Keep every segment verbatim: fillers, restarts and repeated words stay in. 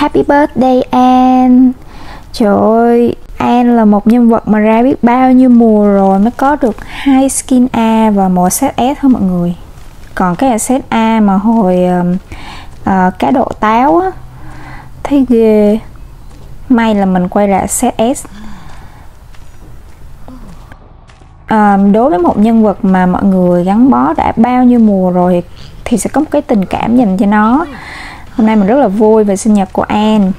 Happy birthday An. Trời ơi, An là một nhân vật mà ra biết bao nhiêu mùa rồi mới có được hai skin A và một set S thôi mọi người. Còn cái set A mà hồi uh, uh, cá độ táo á, thấy ghê. May là mình quay lại set S. À, đối với một nhân vật mà mọi người gắn bó đã bao nhiêu mùa rồi thì sẽ có một cái tình cảm dành cho nó. Hôm nay mình rất là vui về sinh nhật của An.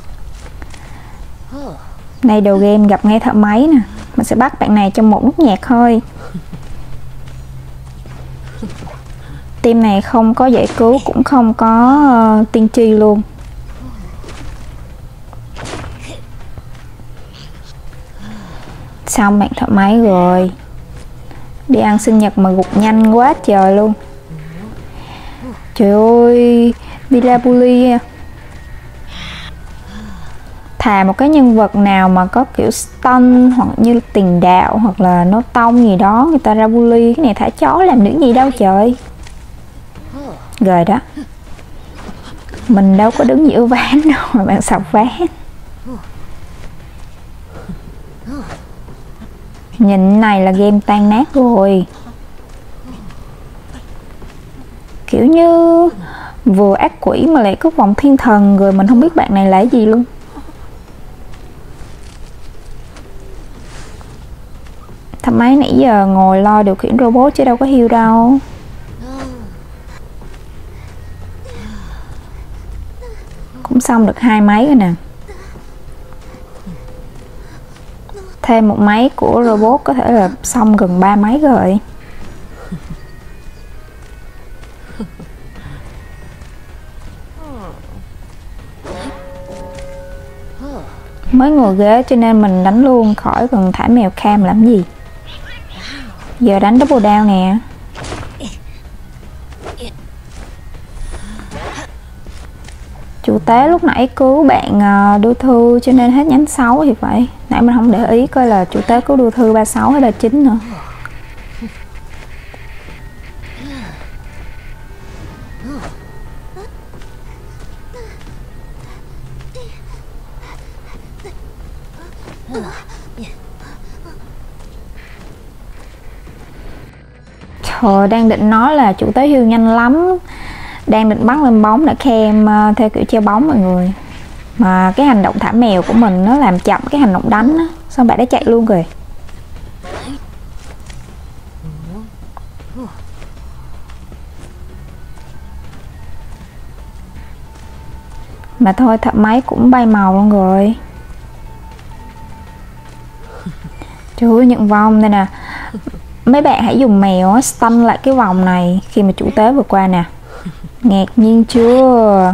Nay đầu game gặp ngay thợ máy nè. Mình sẽ bắt bạn này trong một nốt nhạc thôi. Team này không có giải cứu cũng không có uh, tiên tri luôn. Xong bạn thợ máy rồi. Đi ăn sinh nhật mà gục nhanh quá trời luôn. Trời ơi, Villa Bully. Thà một cái nhân vật nào mà có kiểu stun hoặc như tiền đạo hoặc là nó tông gì đó người ta ra bully. Cái này thả chó làm những gì đâu trời. Rồi đó. Mình đâu có đứng giữa ván đâu mà bạn sọc ván. Nhìn này là game tan nát rồi. Kiểu như vừa ác quỷ mà lại có vòng thiên thần rồi mình không biết bạn này là cái gì luôn. Thằng máy nãy giờ ngồi lo điều khiển robot chứ đâu có heal đâu. Cũng xong được hai máy rồi nè. Thêm một máy của robot có thể là xong gần ba máy rồi. Mới ngồi ghế cho nên mình đánh luôn khỏi cần thả mèo cam làm gì. Giờ đánh double down nè. Chủ tế lúc nãy cứu bạn đưa thư cho nên hết nhánh sáu thì phải. Nãy mình không để ý coi là chủ tế cứu đưa thư ba sáu hay ba chín nữa. Trời, đang định nói là chủ tế heal nhanh lắm. Đang định bắt lên bóng để khem theo kiểu treo bóng mọi người. Mà cái hành động thả mèo của mình nó làm chậm cái hành động đánh á. Xong bạn đã chạy luôn rồi. Mà thôi thợ máy cũng bay màu luôn rồi. Trời ơi nhận vòng đây nè. Mấy bạn hãy dùng mèo stun lại cái vòng này khi mà chủ tế vừa qua nè. Ngạc nhiên chưa?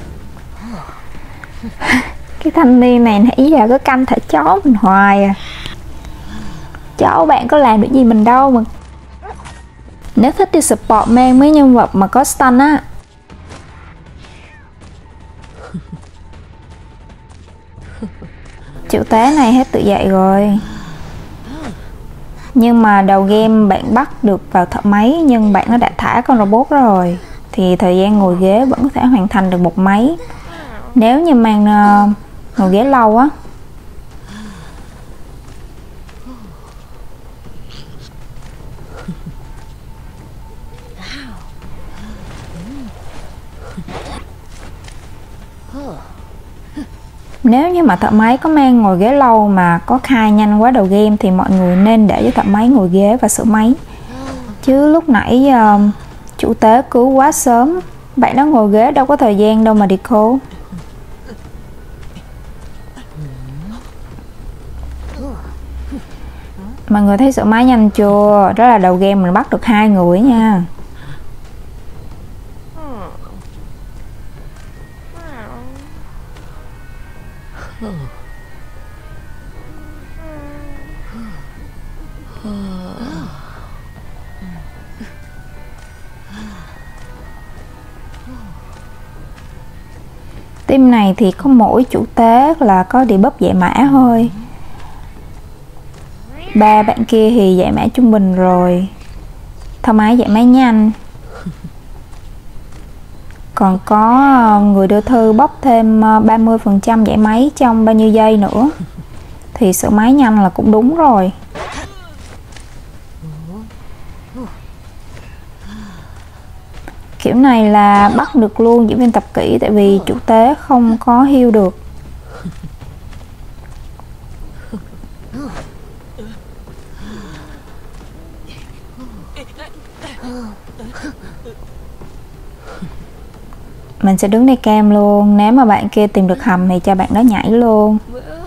Cái thanh niên này nãy giờ cứ canh thả chó mình hoài à. Chó bạn có làm được gì mình đâu mà. Nếu thích đi support mang mấy nhân vật mà có stun á. Chủ tế này hết tự dậy rồi. Nhưng mà đầu game bạn bắt được vào thợ máy nhưng bạn nó đã thả con robot rồi. Thì thời gian ngồi ghế vẫn có thể hoàn thành được một máy. Nếu như mang uh, ngồi ghế lâu á. Nếu như mà thợ máy có mang ngồi ghế lâu mà có khai nhanh quá đầu game thì mọi người nên để cho thợ máy ngồi ghế và sửa máy. Chứ lúc nãy uh, chủ tế cứu quá sớm. Bạn đó ngồi ghế đâu có thời gian đâu mà đi cô. Mọi người thấy sửa máy nhanh chưa? Đó là đầu game mình bắt được hai người nha. Team này thì có mỗi chủ tế là có debuff giải mã thôi. Ba bạn kia thì giải mã trung bình rồi. Thợ máy giải mã nhanh. Còn có người đưa thư bóc thêm ba mươi phần trăm dãy máy trong bao nhiêu giây nữa. Thì sửa máy nhanh là cũng đúng rồi. Kiểu này là bắt được luôn diễn viên tập kỹ, tại vì chủ tế không có heal được. Mình sẽ đứng đây cam luôn. Nếu mà bạn kia tìm được hầm thì cho bạn đó nhảy luôn.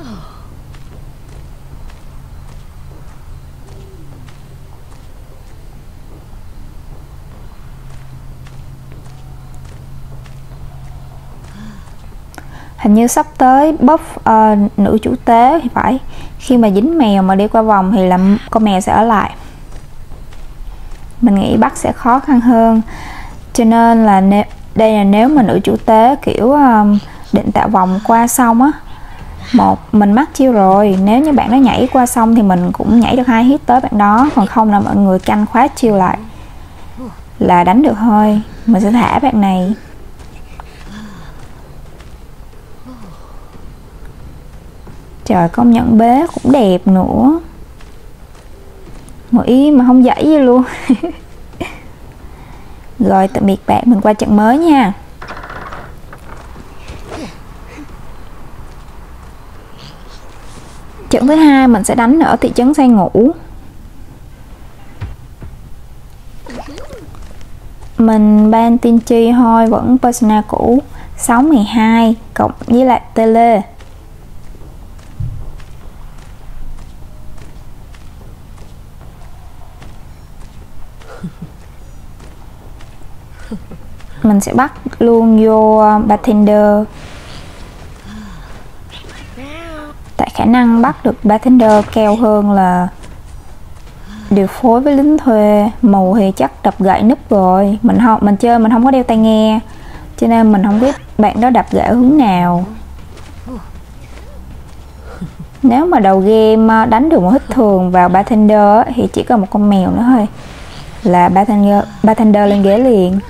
Hình như sắp tới buff uh, nữ chủ tế thì phải. Khi mà dính mèo mà đi qua vòng thì là con mèo sẽ ở lại. Mình nghĩ bắt sẽ khó khăn hơn. Cho nên là nếu, đây là nếu mà nữ chủ tế kiểu um, định tạo vòng qua xong á, một mình mắc chiêu rồi. Nếu như bạn đó nhảy qua xong thì mình cũng nhảy được hai hit tới bạn đó. Còn không là mọi người canh khóa chiêu lại là đánh được thôi. Mình sẽ thả bạn này. Trời, công nhận bế cũng đẹp nữa. Ngồi im mà không dãy gì luôn. Rồi, tạm biệt bạn, mình qua trận mới nha. Trận thứ hai mình sẽ đánh ở thị trấn say ngủ. Mình ban tiên tri thôi, vẫn persona cũ sáu mười hai cộng với lại tele. Mình sẽ bắt luôn vô bartender. Tại khả năng bắt được bartender cao hơn là điều phối với lính thuê. Mù thì chắc đập gậy núp rồi. Mình không mình chơi mình không có đeo tai nghe, cho nên mình không biết bạn đó đập gậy hướng nào. Nếu mà đầu game đánh được một hit thường vào bartender thì chỉ còn một con mèo nữa thôi là bartender, bartender lên ghế liền.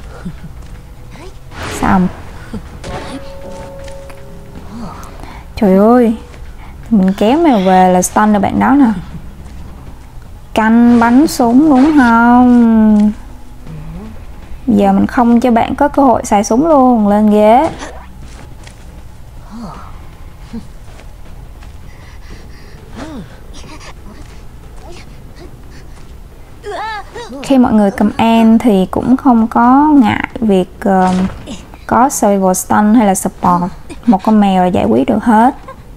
Xong. Trời ơi, mình kéo mèo về là stun được bạn đó nè. Canh bắn súng đúng không? Giờ mình không cho bạn có cơ hội xài súng luôn. Lên ghế. Khi mọi người cầm an thì cũng không có ngại việc uh, có survival stun hay là support. Một con mèo là giải quyết được hết.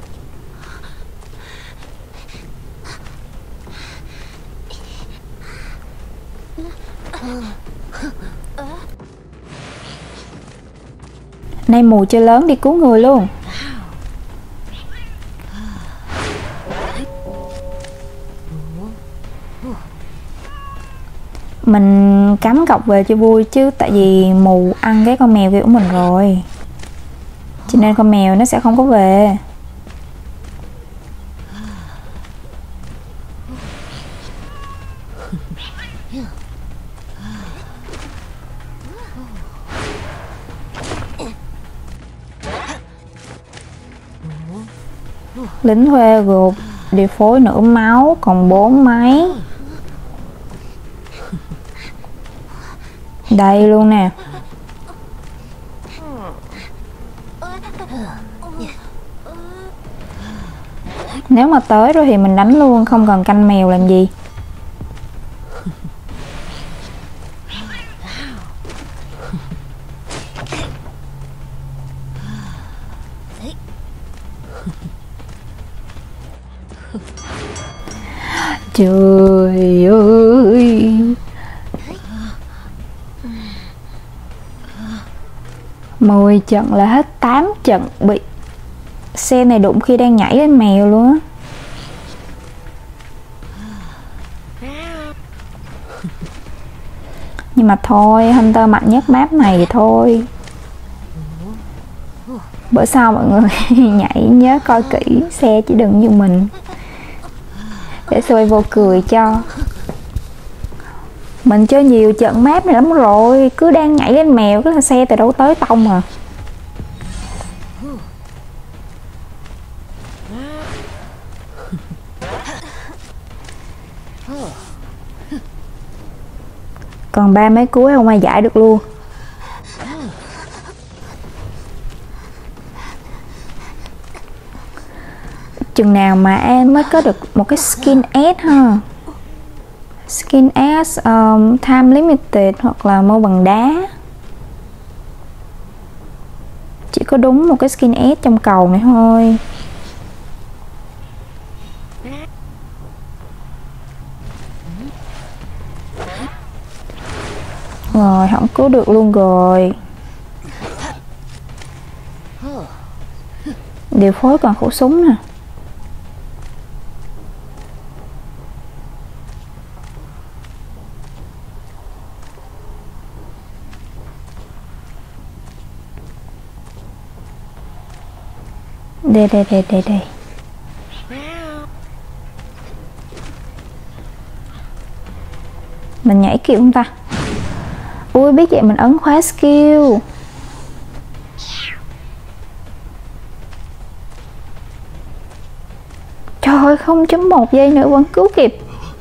Nay mù chơi lớn đi cứu người luôn. Mình cắm cọc về cho vui chứ, tại vì mù ăn cái con mèo kia của mình rồi, cho nên con mèo nó sẽ không có về. Lính thuê gộp điều phối nửa máu còn bốn máy. Đây luôn nè. Nếu mà tới rồi thì mình đánh luôn, không cần canh mèo làm gì. Trời ơi, mười trận là hết tám trận bị xe này đụng khi đang nhảy lên mèo luôn á. Nhưng mà thôi, Hunter mạnh nhất map này thì thôi. Bữa sau mọi người nhảy nhớ coi kỹ xe chứ đừng như mình, để xoay vô cười cho. Mình chơi nhiều trận map này lắm rồi, cứ đang nhảy lên mèo cái là xe từ đâu tới tông à. Còn ba mấy cuối không ai giải được luôn. Chừng nào mà em mới có được một cái skin S ha. Skin S um, time limited hoặc là màu bằng đá. Chỉ có đúng một cái skin S trong cầu này thôi. Rồi, không cứu được luôn rồi. Điều phối còn khẩu súng nè. Đây đây đây đây đây. Mình nhảy kiểu không ta? Ui, biết vậy mình ấn khóa skill. Trời ơi, không chấm một giây nữa vẫn cứu kịp.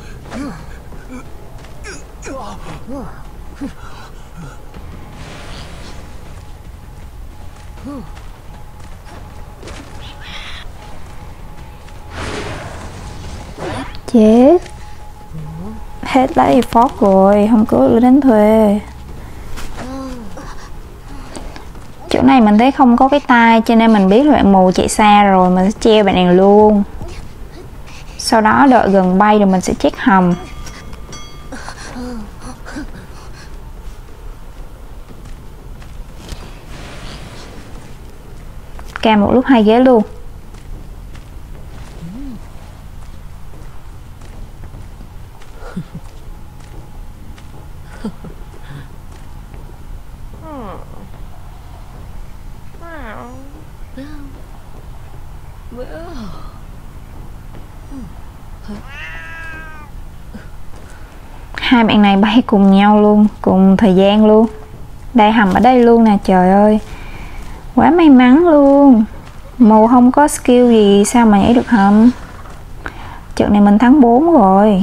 Chết. Hết lấy effort rồi, không cứu được đánh thuê. Chỗ này mình thấy không có cái tai cho nên mình biết là bạn mù chạy xa rồi, mình sẽ treo bạn này luôn. Sau đó đợi gần bay rồi mình sẽ check hầm. Cam một lúc hai ghế luôn. Hai bạn này bay cùng nhau luôn, cùng thời gian luôn. Đây, hầm ở đây luôn nè, trời ơi. Quá may mắn luôn. Mù không có skill gì sao mà nhảy được hầm. Trận này mình thắng bốn rồi.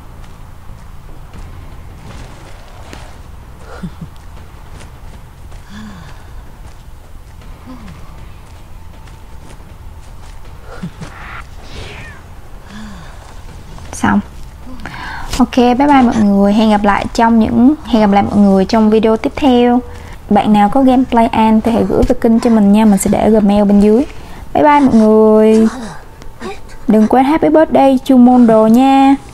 Xong. Ok, bye bye mọi người. Hẹn gặp lại trong những hẹn gặp lại mọi người trong video tiếp theo. Bạn nào có gameplay an thì hãy gửi về kênh cho mình nha, mình sẽ để Gmail bên dưới. Bye bye mọi người. Đừng quên happy birthday Chumondo nha.